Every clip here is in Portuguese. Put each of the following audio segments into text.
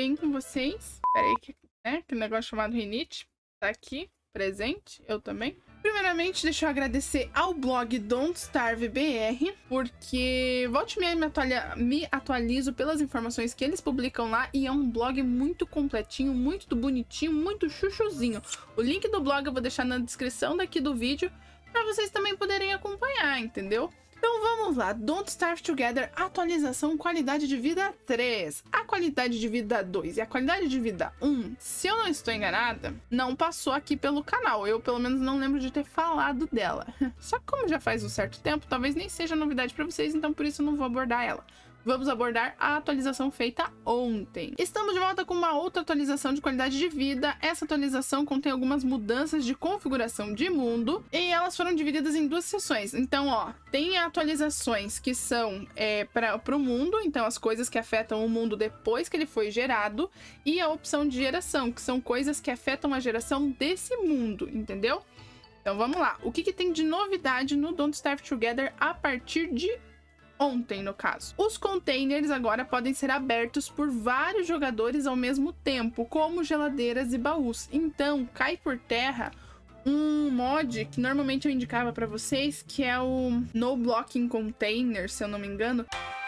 bem com vocês. Pera aí, que negócio chamado rinite tá aqui, presente, eu também. Primeiramente, deixa eu agradecer ao blog Don't Starve BR, porque volte e meia me atualizo pelas informações que eles publicam lá, e é um blog muito completinho, muito bonitinho, muito chuchuzinho. O link do blog eu vou deixar na descrição daqui do vídeo, para vocês também poderem acompanhar, entendeu? Então vamos lá, Don't Starve Together, atualização qualidade de vida 3, a qualidade de vida 2 e a qualidade de vida 1, se eu não estou enganada, não passou aqui pelo canal, eu pelo menos não lembro de ter falado dela. Só que como já faz um certo tempo, talvez nem seja novidade para vocês, então por isso eu não vou abordar ela. Vamos abordar a atualização feita ontem. Estamos de volta com uma outra atualização de qualidade de vida. Essa atualização contém algumas mudanças de configuração de mundo e elas foram divididas em duas seções. Então, ó, tem atualizações que são para o mundo, então as coisas que afetam o mundo depois que ele foi gerado, e a opção de geração, que são coisas que afetam a geração desse mundo, entendeu? Então vamos lá. O que tem de novidade no Don't Starve Together a partir de ontem, no caso? Os containers agora podem ser abertos por vários jogadores ao mesmo tempo, como geladeiras e baús. Então, cai por terra um mod que normalmente eu indicava para vocês, que é o No Blocking Container, se eu não me engano.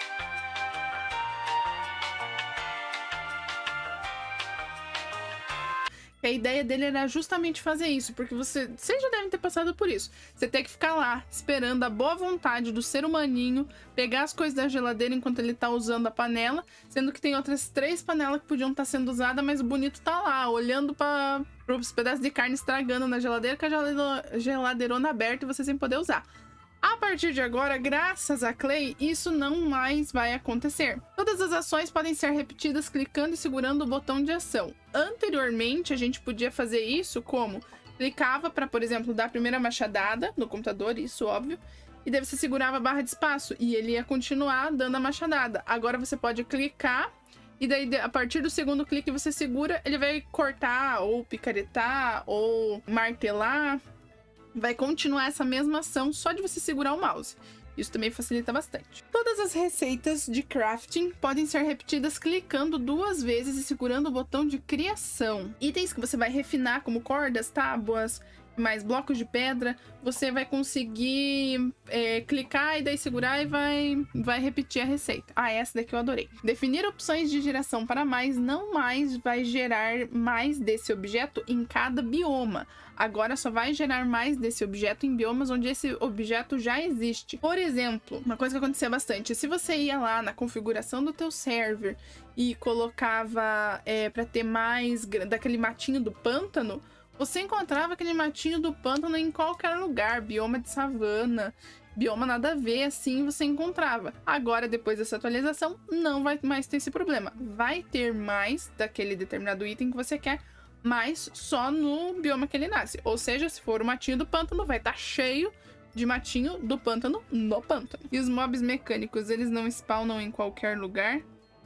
A ideia dele era justamente fazer isso, porque vocês já devem ter passado por isso. Você tem que ficar lá, esperando a boa vontade do ser humaninho pegar as coisas da geladeira enquanto ele tá usando a panela, sendo que tem outras 3 panelas que podiam estar sendo usadas, mas o bonito tá lá, olhando para os pedaços de carne estragando na geladeira, com a geladeirona aberta e você sem poder usar. A partir de agora, graças a Clay, isso não mais vai acontecer. Todas as ações podem ser repetidas clicando e segurando o botão de ação. Anteriormente, a gente podia fazer isso como clicava para, por exemplo, dar a primeira machadada no computador, isso óbvio, e daí você segurava a barra de espaço e ele ia continuar dando a machadada. Agora você pode clicar e daí a partir do segundo clique você segura, ele vai cortar ou picaretar ou martelar. Vai continuar essa mesma ação só de você segurar o mouse. Isso também facilita bastante. Todas as receitas de crafting podem ser repetidas clicando 2 vezes e segurando o botão de criação. Itens que você vai refinar, como cordas, tábuas, mais blocos de pedra, você vai conseguir clicar e daí segurar e vai repetir a receita. Ah, essa daqui eu adorei. Definir opções de geração para mais, não mais vai gerar mais desse objeto em cada bioma. Agora só vai gerar mais desse objeto em biomas onde esse objeto já existe. Por exemplo, uma coisa que acontecia bastante, se você ia lá na configuração do teu server e colocava para ter mais daquele matinho do pântano, você encontrava aquele matinho do pântano em qualquer lugar, bioma de savana, bioma nada a ver, assim você encontrava. Agora, depois dessa atualização, não vai mais ter esse problema. Vai ter mais daquele determinado item que você quer, mas só no bioma que ele nasce. Ou seja, se for o matinho do pântano, vai estar cheio de matinho do pântano no pântano. E os mobs mecânicos, eles não spawnam em qualquer lugar?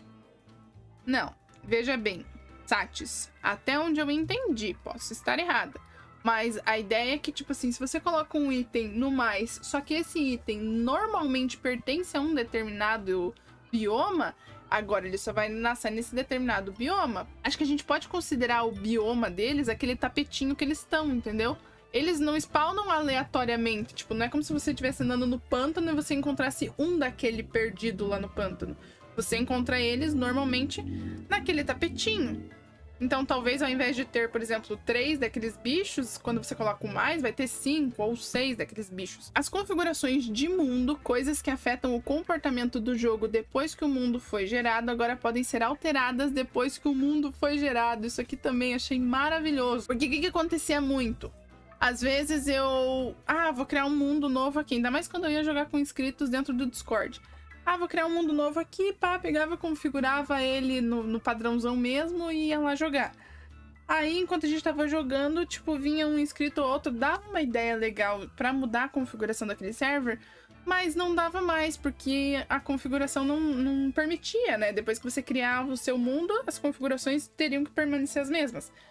Não, veja bem. Satis, até onde eu entendi, posso estar errada, mas a ideia é que, tipo assim, se você coloca um item no mais, só que esse item normalmente pertence a um determinado bioma, agora ele só vai nascer nesse determinado bioma. Acho que a gente pode considerar o bioma deles aquele tapetinho que eles estão, entendeu? Eles não spawnam aleatoriamente, tipo, não é como se você estivesse andando no pântano e você encontrasse um daquele perdido lá no pântano. Você encontra eles normalmente naquele tapetinho. Então, talvez ao invés de ter, por exemplo, 3 daqueles bichos, quando você coloca o mais, vai ter 5 ou 6 daqueles bichos. As configurações de mundo, coisas que afetam o comportamento do jogo depois que o mundo foi gerado, agora podem ser alteradas depois que o mundo foi gerado. Isso aqui também achei maravilhoso. Porque o que acontecia muito? Às vezes eu... vou criar um mundo novo aqui, ainda mais quando eu ia jogar com inscritos dentro do Discord. Vou criar um mundo novo aqui, pá, pegava, configurava ele no padrãozão mesmo e ia lá jogar. Aí, enquanto a gente tava jogando, tipo, vinha um inscrito ou outro, dava uma ideia legal pra mudar a configuração daquele server, mas não dava mais, porque a configuração não permitia, né? Depois que você criava o seu mundo, as configurações teriam que permanecer as mesmas.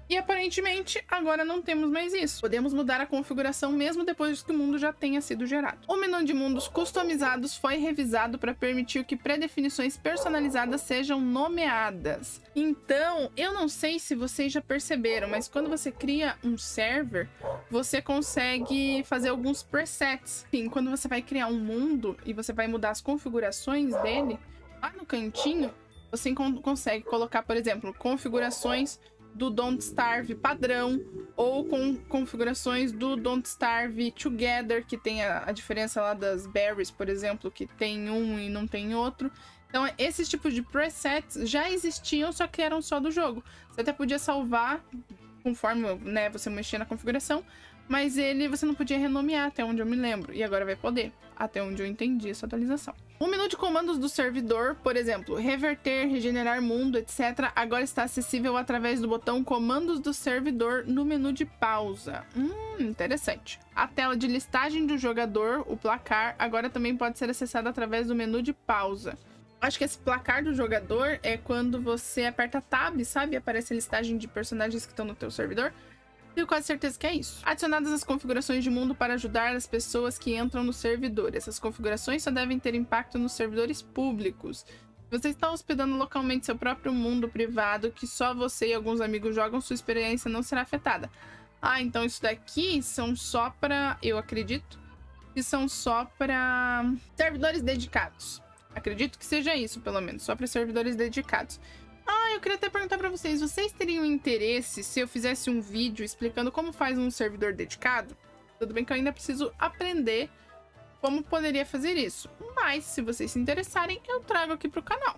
E aparentemente, agora não temos mais isso. Podemos mudar a configuração mesmo depois que o mundo já tenha sido gerado. O menu de mundos customizados foi revisado para permitir que pré-definições personalizadas sejam nomeadas. Então, eu não sei se vocês já perceberam, mas quando você cria um server, você consegue fazer alguns presets. Sim, quando você vai criar um mundo e você vai mudar as configurações dele, lá no cantinho, você consegue colocar, por exemplo, configurações do Don't Starve padrão, ou com configurações do Don't Starve Together, que tem a diferença lá das berries, por exemplo, que tem um e não tem outro. Então, esses tipos de presets já existiam, só que eram só do jogo. Você até podia salvar conforme, né, você mexia na configuração, mas você não podia renomear, até onde eu me lembro. E agora vai poder, até onde eu entendi essa atualização. O menu de comandos do servidor, por exemplo, reverter, regenerar mundo, etc., agora está acessível através do botão comandos do servidor no menu de pausa. Interessante. A tela de listagem do jogador, o placar, agora também pode ser acessada através do menu de pausa. Acho que esse placar do jogador é quando você aperta Tab, sabe? Aparece a listagem de personagens que estão no teu servidor. Tenho quase certeza que é isso. Adicionadas as configurações de mundo para ajudar as pessoas que entram no servidor. Essas configurações só devem ter impacto nos servidores públicos. Se você está hospedando localmente seu próprio mundo privado, que só você e alguns amigos jogam, sua experiência não será afetada. Ah, então isso daqui são só para... Eu acredito que são só para servidores dedicados. Acredito que seja isso, pelo menos. Só para servidores dedicados. Ah, eu queria até perguntar pra vocês, vocês teriam interesse se eu fizesse um vídeo explicando como faz um servidor dedicado? Tudo bem que eu ainda preciso aprender como poderia fazer isso, mas se vocês se interessarem, eu trago aqui pro canal.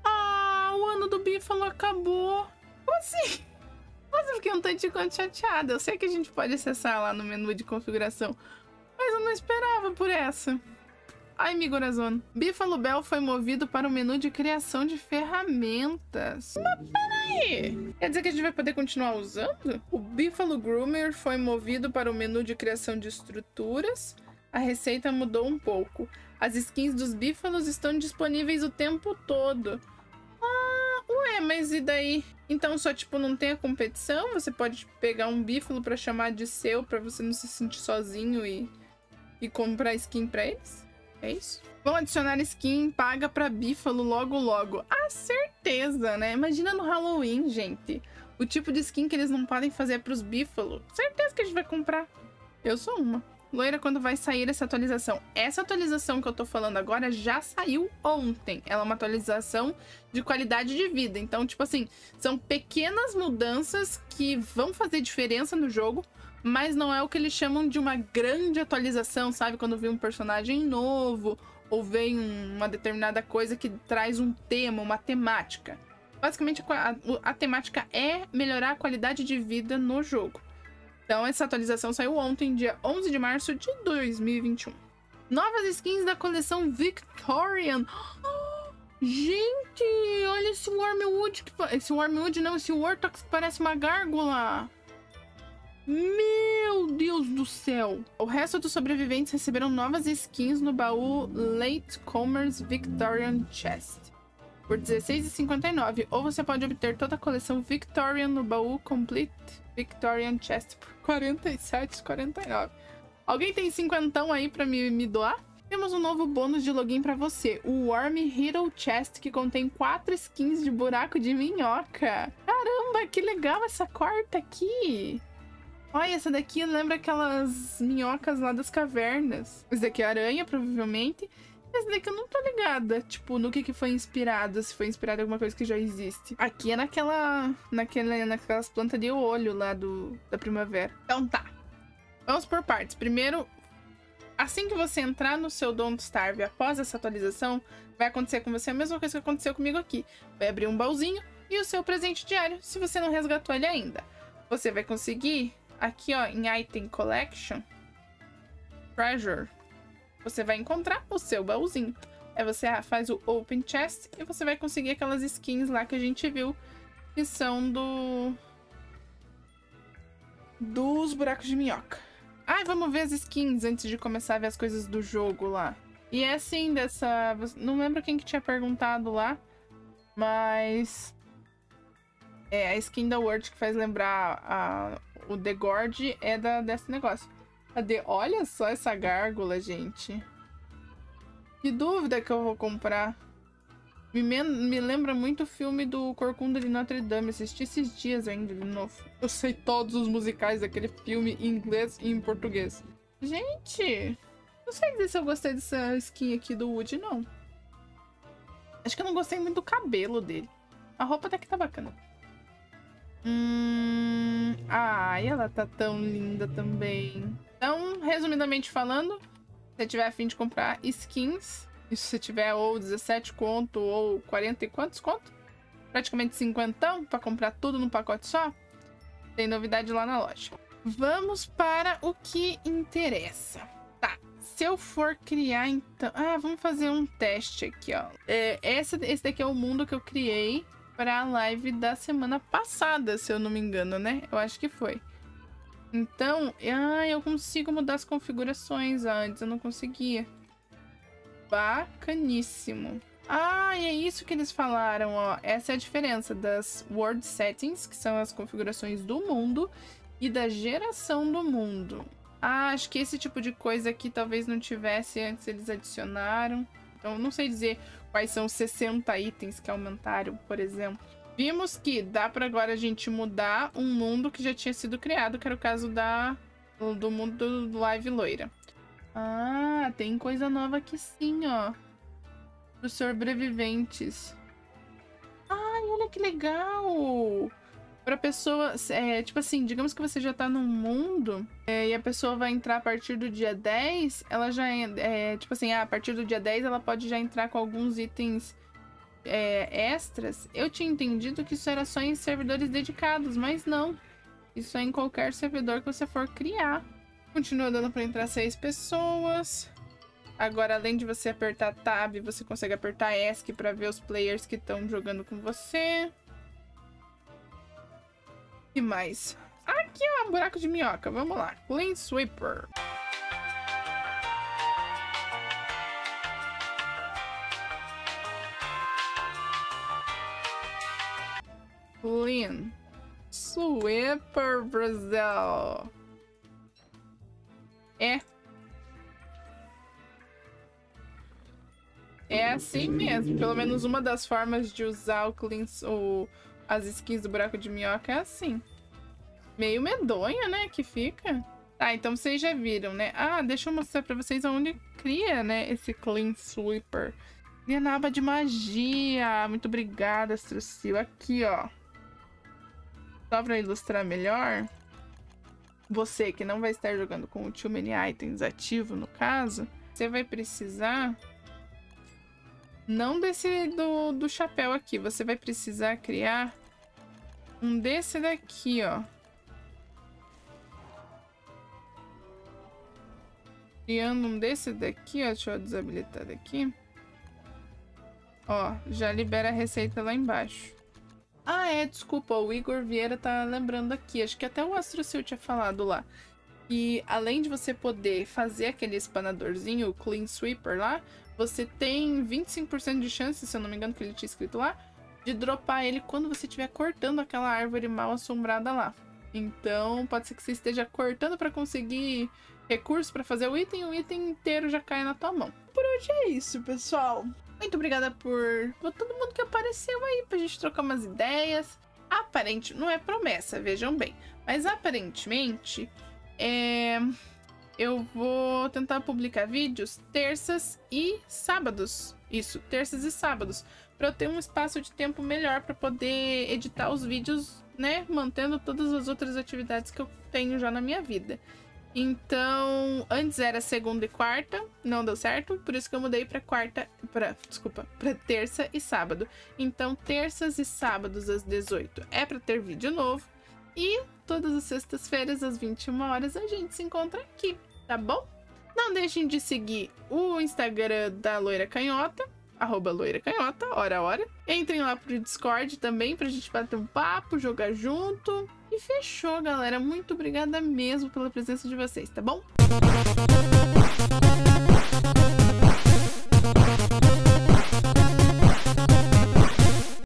Ah, o ano do Bífalo acabou. Como assim? Nossa, eu fiquei um tanto quanto chateada. Eu sei que a gente pode acessar lá no menu de configuração, mas eu não esperava por essa. Ai, Migorazona. Bífalo Bell foi movido para o menu de criação de ferramentas. Mas peraí! Quer dizer que a gente vai poder continuar usando? O Bífalo Groomer foi movido para o menu de criação de estruturas. A receita mudou um pouco. As skins dos bífalos estão disponíveis o tempo todo. Ah, ué, mas e daí? Então só, tipo, não tem a competição? Você pode pegar um bífalo para chamar de seu, para você não se sentir sozinho e comprar skin para eles? É isso? Vão adicionar skin paga pra bífalo logo logo. Ah, certeza, né? Imagina no Halloween, gente. O tipo de skin que eles não podem fazer pros bífalos. Certeza que a gente vai comprar. Eu sou uma. Loira, quando vai sair essa atualização? Essa atualização que eu tô falando agora já saiu ontem. Ela é uma atualização de qualidade de vida. Então, tipo assim, são pequenas mudanças que vão fazer diferença no jogo, mas não é o que eles chamam de uma grande atualização, sabe? Quando vem um personagem novo, ou vem uma determinada coisa que traz um tema, uma temática. Basicamente, a temática é melhorar a qualidade de vida no jogo. Então, essa atualização saiu ontem, dia 11 de março de 2021. Novas skins da coleção Victorian. Oh, gente, olha esse Wormwood. Esse Wormwood não, esse Wartox que parece uma gárgula. Meu Deus do céu! O resto dos sobreviventes receberam novas skins no baú Latecomers Victorian Chest por R$16,59, ou você pode obter toda a coleção Victorian no baú Complete Victorian Chest por R$47,49. Alguém tem cinquentão aí pra me doar? Temos um novo bônus de login pra você, o Worm Hero Chest, que contém 4 skins de buraco de minhoca. Caramba, que legal essa quarta aqui! Olha, essa daqui lembra aquelas minhocas lá das cavernas. Esse daqui é aranha, provavelmente. Esse daqui eu não tô ligada, tipo, no que foi inspirado. Se foi inspirado em alguma coisa que já existe. Aqui é naquelas plantas de olho lá da primavera. Então tá. Vamos por partes. Primeiro, assim que você entrar no seu Don't Starve após essa atualização, vai acontecer com você a mesma coisa que aconteceu comigo aqui. Vai abrir um baúzinho e o seu presente diário, se você não resgatou ele ainda. Você vai conseguir... Aqui, ó, em Item Collection, Treasure, você vai encontrar o seu baúzinho. Aí você faz o Open Chest e você vai conseguir aquelas skins lá que a gente viu, que são dos buracos de minhoca. Ah, vamos ver as skins antes de começar a ver as coisas do jogo lá. E é assim, não lembro quem que tinha perguntado lá, mas... É, a skin da Word que faz lembrar o The Gorge é desse negócio. Cadê? Olha só essa gárgula, gente. Que dúvida que eu vou comprar. Me lembra muito o filme do Corcunda de Notre Dame. Assisti esses dias ainda de novo. Eu sei todos os musicais daquele filme em inglês e em português. Gente, não sei dizer se eu gostei dessa skin aqui do Woody, não. Acho que eu não gostei muito do cabelo dele. A roupa até que tá bacana. Ai, ela tá tão linda também. Então, resumidamente falando, se você tiver a fim de comprar skins, e se você tiver ou 17 conto ou 40 e quantos conto? Praticamente 50 pra comprar tudo num pacote só, tem novidade lá na loja. Vamos para o que interessa. Tá, se eu for criar então... vamos fazer um teste aqui, ó. Esse daqui é o mundo que eu criei para a live da semana passada, se eu não me engano, né? Eu acho que foi. Então, eu consigo mudar as configurações. Antes eu não conseguia. Bacaníssimo. E é isso que eles falaram, ó. Essa é a diferença das World Settings, que são as configurações do mundo, e da geração do mundo. Acho que esse tipo de coisa aqui talvez não tivesse antes, eles adicionaram. Então, não sei dizer quais são os 60 itens que aumentaram, por exemplo. Vimos que dá para agora a gente mudar um mundo que já tinha sido criado, que era o caso do mundo do Live Loira. Tem coisa nova aqui sim, ó. Dos sobreviventes. Olha que legal! Pra pessoa, tipo assim, digamos que você já tá num mundo e a pessoa vai entrar a partir do dia 10, ela já tipo assim, a partir do dia 10 ela pode já entrar com alguns itens extras. Eu tinha entendido que isso era só em servidores dedicados, mas não. Isso é em qualquer servidor que você for criar. Continua dando pra entrar 6 pessoas. Agora, além de você apertar Tab, você consegue apertar ESC pra ver os players que estão jogando com você. E mais? Aqui, ó, buraco de minhoca. Vamos lá. Clean Sweeper. Clean Sweeper Brasil. É assim mesmo. Pelo menos uma das formas de usar as skins do buraco de minhoca é assim. Meio medonha, né? Que fica. Tá, então vocês já viram, né? Deixa eu mostrar pra vocês onde cria, né? Esse Clean Sweeper. Cria na aba de magia. Muito obrigada, Astrocil. Aqui, ó. Só pra ilustrar melhor. Você que não vai estar jogando com o Too Many Items ativo, no caso, você vai precisar... Não desse do chapéu aqui. Você vai precisar criar um desse daqui, ó. Criando um desse daqui, ó. Deixa eu desabilitar daqui. Ó, já libera a receita lá embaixo. Desculpa. O Igor Vieira tá lembrando aqui. Acho que até o Astrocil tinha falado lá. E além de você poder fazer aquele espanadorzinho, o Clean Sweeper lá, você tem 25% de chance, se eu não me engano que ele tinha escrito lá, de dropar ele quando você estiver cortando aquela árvore mal assombrada lá. Então, pode ser que você esteja cortando para conseguir recursos para fazer o item inteiro já cai na tua mão. Por hoje é isso, pessoal. Muito obrigada por todo mundo que apareceu aí pra gente trocar umas ideias. Não é promessa, vejam bem. Mas aparentemente, eu vou tentar publicar vídeos terças e sábados. Isso, terças e sábados. Para eu ter um espaço de tempo melhor para poder editar os vídeos, né? Mantendo todas as outras atividades que eu tenho já na minha vida. Então, antes era segunda e quarta, não deu certo. Por isso que eu mudei para terça e sábado. Então, terças e sábados às 18 é para ter vídeo novo. E todas as sextas-feiras, às 21 horas, a gente se encontra aqui, tá bom? Não deixem de seguir o Instagram da Loira Canhota, @loiracanhota, hora a hora. Entrem lá pro Discord também pra gente bater um papo, jogar junto. E fechou, galera. Muito obrigada mesmo pela presença de vocês, tá bom?